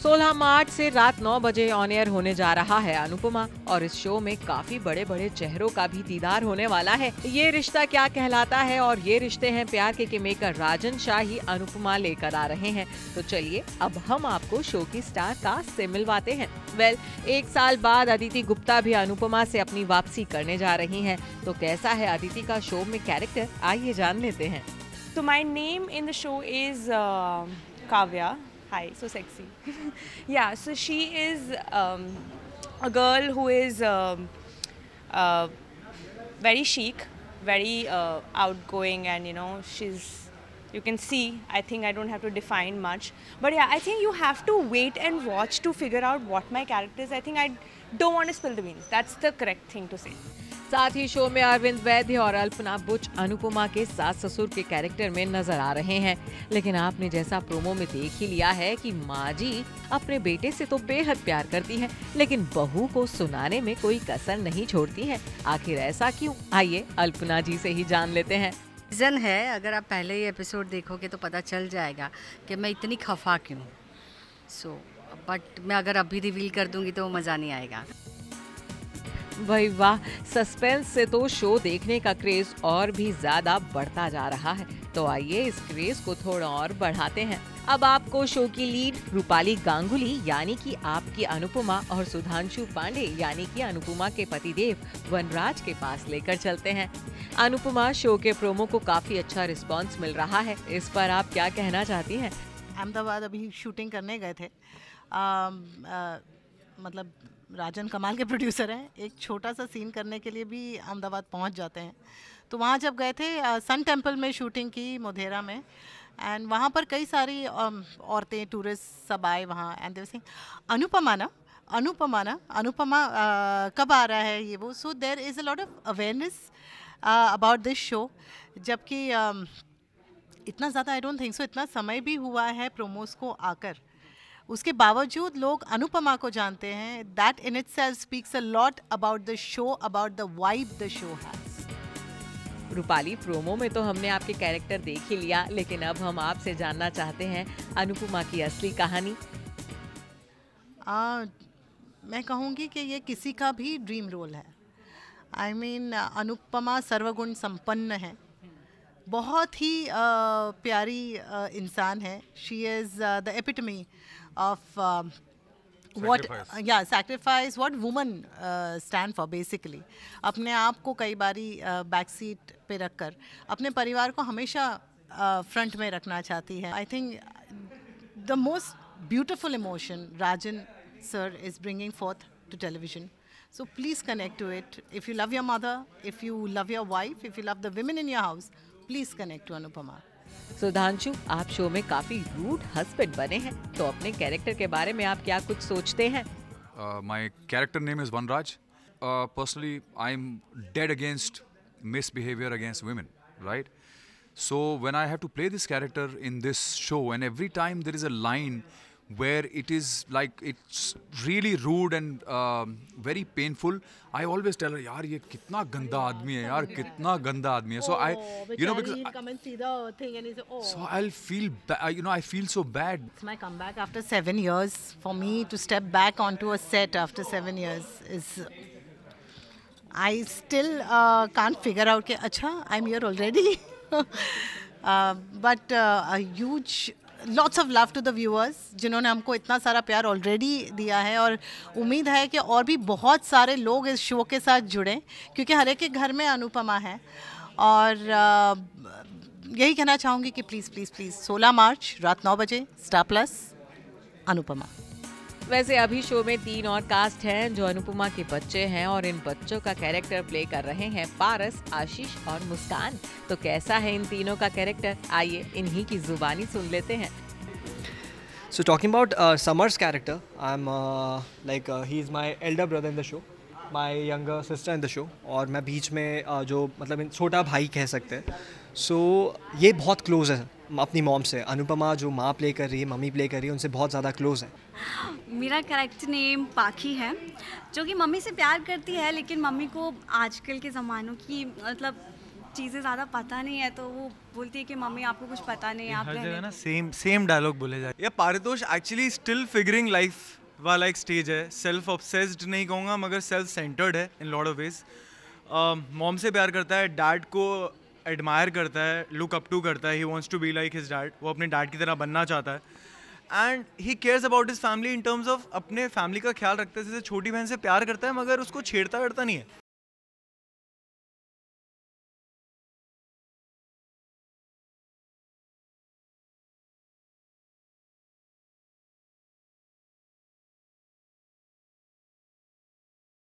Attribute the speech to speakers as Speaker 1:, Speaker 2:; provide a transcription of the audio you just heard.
Speaker 1: 16 मार्च से रात 9 बजे ऑन एयर होने जा रहा है अनुपमा और इस शो में काफी बड़े बड़े चेहरों का भी दीदार होने वाला है। ये रिश्ता क्या कहलाता है और ये रिश्ते हैं प्यार के मेकर राजन शाह ही अनुपमा लेकर आ रहे हैं। तो चलिए अब हम आपको शो की स्टार कास्ट से मिलवाते हैं। एक साल बाद अदिति गुप्ता भी अनुपमा से अपनी वापसी करने जा रही हैं। तो कैसा है अदिति का शो में कैरेक्टर, आइए जान लेते हैं।
Speaker 2: So my name in the show is Kavya. Hi, so sexy. Yeah, so she is a girl who is very chic, very outgoing, and you can see, I think I don't have to define much. But yeah, I think you have to wait and watch to figure out what my character is. I think I don't want to spill the beans. That's the correct thing to say.
Speaker 1: साथ ही show में अरविंद वैद्य और अल्पना बुच अनुपमा के सास ससुर के character में नजर आ रहे हैं। लेकिन आपने जैसा प्रोमो में देख ही लिया है कि माँ जी अपने बेटे से तो बेहद प्यार करती हैं, लेकिन बहू को सुनाने में कोई कसर नहीं छोड़ती है। आखिर ऐसा क्यों, आइए अल्पना जी से ही जान लेते हैं।
Speaker 3: रीज़न है, अगर आप पहले ही एपिसोड देखोगे तो पता चल जाएगा कि मैं इतनी खफा क्यों। बट मैं अगर अभी रिवील कर दूंगी तो मज़ा नहीं आएगा।
Speaker 1: भाई वाह, सस्पेंस से तो शो देखने का क्रेज और भी ज्यादा बढ़ता जा रहा है। तो आइए इस क्रेज को थोड़ा और बढ़ाते हैं। अब आपको शो की लीड रूपाली गांगुली यानी कि आपकी अनुपमा और सुधांशु पांडे यानी कि अनुपमा के पतिदेव वनराज के पास लेकर चलते हैं। अनुपमा, शो के प्रोमो को काफी अच्छा रिस्पांस मिल रहा है, इस पर आप क्या कहना चाहती हैं?
Speaker 4: अहमदाबाद अभी शूटिंग करने गए थे। मतलब राजन कमाल के प्रोड्यूसर हैं, एक छोटा सा सीन करने के लिए भी अहमदाबाद पहुंच जाते हैं। तो वहाँ जब गए थे सन टेम्पल में शूटिंग की मोधेरा में, एंड वहाँ पर कई सारी औरतें टूरिस्ट सब आए वहाँ, एंड दे अनुपमा कब आ रहा है ये वो। So there is a lot of awareness about this show. जबकि इतना ज़्यादा आई डोंट थिंक सो इतना समय भी हुआ है प्रोमोस को आकर, उसके बावजूद लोग अनुपमा को जानते हैं। That in itself speaks a lot about the show, about the vibe the show has.
Speaker 1: Rupali, promo में तो हमने आपके कैरेक्टर देख ही लिया, लेकिन अब हम आपसे जानना चाहते हैं अनुपमा की असली कहानी।
Speaker 4: मैं कहूँगी कि ये किसी का भी ड्रीम रोल है। आई मीन अनुपमा सर्वगुण संपन्न है, बहुत ही प्यारी इंसान है। She is the epitome of sacrifice, what women stand for basically। अपने आप को कई बारी बैक सीट पे रखकर अपने परिवार को हमेशा फ्रंट में रखना चाहती है। I think the most beautiful emotion Rajan sir is bringing forth to television, so please connect to it। if you love your mother, if you love your wife, if you love the women in your house, please connect to Anupama।
Speaker 1: Sudhanshu, आप show में काफी rude husband बने हैं, तो अपने character के बारे में आप क्या कुछ सोचते हैं?
Speaker 5: My character name is Vanraj. Personally, I'm dead against misbehavior against women, right? So when I have to play this character in this show, and every time there is a line where it is like it's really rude and very painful, I always tell her, yaar ye kitna ganda aadmi hai yaar, kitna ganda aadmi hai। So because
Speaker 4: come and see the thing and he say,
Speaker 5: so I'll feel I feel so bad।
Speaker 4: It's my comeback after 7 years. For me to step back onto a set after 7 years is, I still can't figure out ke acha I'm here already। But a huge lots of love to the viewers जिन्होंने हमको इतना सारा प्यार already दिया है, और उम्मीद है कि और भी बहुत सारे लोग इस शो के साथ जुड़ें, क्योंकि हर एक के घर में अनुपमा है। और यही कहना चाहूँगी कि प्लीज़ प्लीज़ प्लीज़ 16 मार्च रात 9 बजे स्टार प्लस अनुपमा।
Speaker 1: वैसे अभी शो में 3 और कास्ट हैं जो अनुपमा के बच्चे हैं, और इन बच्चों का कैरेक्टर प्ले कर रहे हैं पारस, आशीष और मुस्कान। तो कैसा है इन तीनों का कैरेक्टर, आइए इन्हीं की जुबानी सुन लेते हैं।
Speaker 6: So talking about Samar's character, I'm he is my elder brother in the show, my younger sister in the show, और मैं बीच में जो मतलब छोटा भाई कह सकते हैं। So ये बहुत क्लोज है अपनी मॉम से। अनुपमा जो माँ प्ले कर रही है, मम्मी प्ले कर रही है, उनसे बहुत ज़्यादा क्लोज है।
Speaker 7: मेरा कैरेक्टर नेम पाखी है, जो कि मम्मी से प्यार करती है, लेकिन मम्मी को आजकल के ज़मानों की मतलब चीज़ें ज़्यादा पता नहीं है, तो वो बोलती है कि मम्मी आपको कुछ पता नहीं है, आप
Speaker 8: हर
Speaker 7: रहने
Speaker 8: जगह ना
Speaker 7: दो।
Speaker 8: सेम डायलॉग बोले जाए। ये Paritosh actually still figuring life वाला एक स्टेज है। सेल्फ ऑब्सेस्ड नहीं कहूँगा मगर सेल्फ सेंटर्ड है in lot of ways. Mom से प्यार करता है, डैड को एडमायर करता है, लुक अप टू करता है, he wants to be like his dad, वो अपने डैड की तरह बनना चाहता है। And he cares about his family in terms of अपने फैमिली का ख्याल रखता है, जैसे छोटी बहन से प्यार करता है मगर उसको छेड़ता वेड़ता नहीं है।